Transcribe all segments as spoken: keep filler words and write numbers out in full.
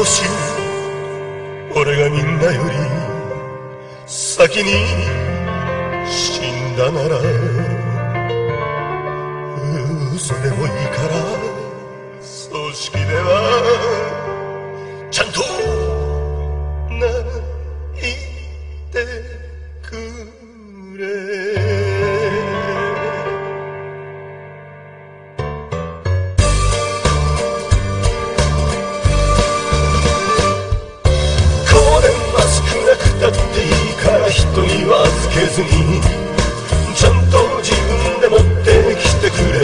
もし俺がみんなより先に死んだなら嘘でもいいから葬式ではちゃんと泣いてくれ。人には預けずにちゃんと自分で持ってきてくれ。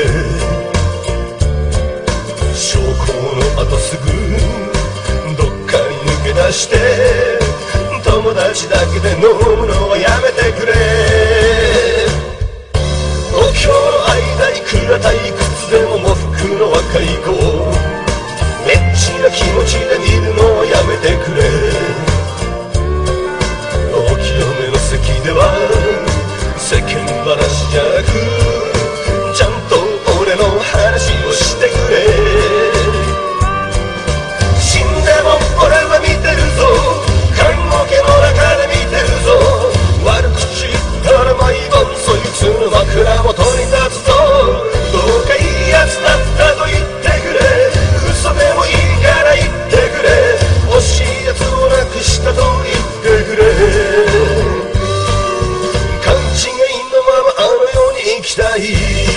証拠の後すぐどっかに抜け出して友達だけで飲むのはやめてくれ。お経の間いくら退屈でも喪服の若い子をエッチな気持ちで見るのはやめてくれ。席では世間話じゃなくちゃんと俺の話をしてくれ。死んでも俺は見てるぞ、棺桶の中で見てるぞ。悪口言ったら毎晩そいつの枕元に立つぞ。どうかいいやつだったと言ってくれ。嘘でもいいから言ってくれ。惜しいやつをなくしたと言ってくれ。行きたい。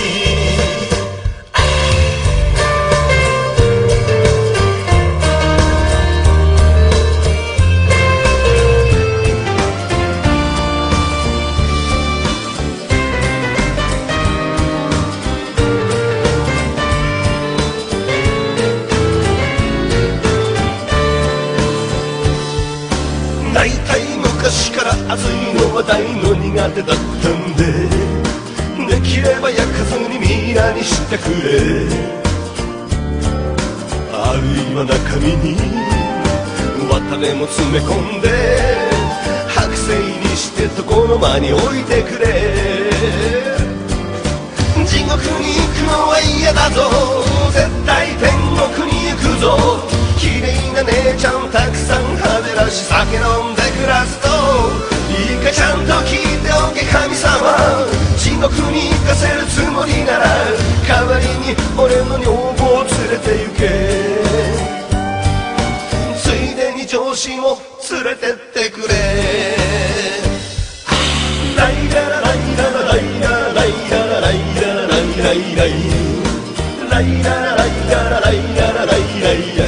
大体昔から熱いのは大の苦手だったんでできれば焼かずにミイラにしてくれ。あるいは中身に綿でも詰め込んで剥製にして床の間に置いてくれ。地獄に行くのは嫌だぞ、絶対天国に行くぞ。綺麗な姉ちゃんたくさんはべらし酒飲んで暮らすといいかちゃんと聞いておけ神様。地獄に行かせるつもりなら代わりに俺の女房を連れて行け。ついでに上司も連れてってくれ。ライララライララライララライララライララライライライライララライララライララライライライ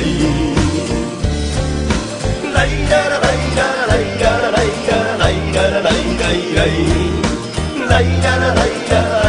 ライララライララライララライララライララライライライライララライラ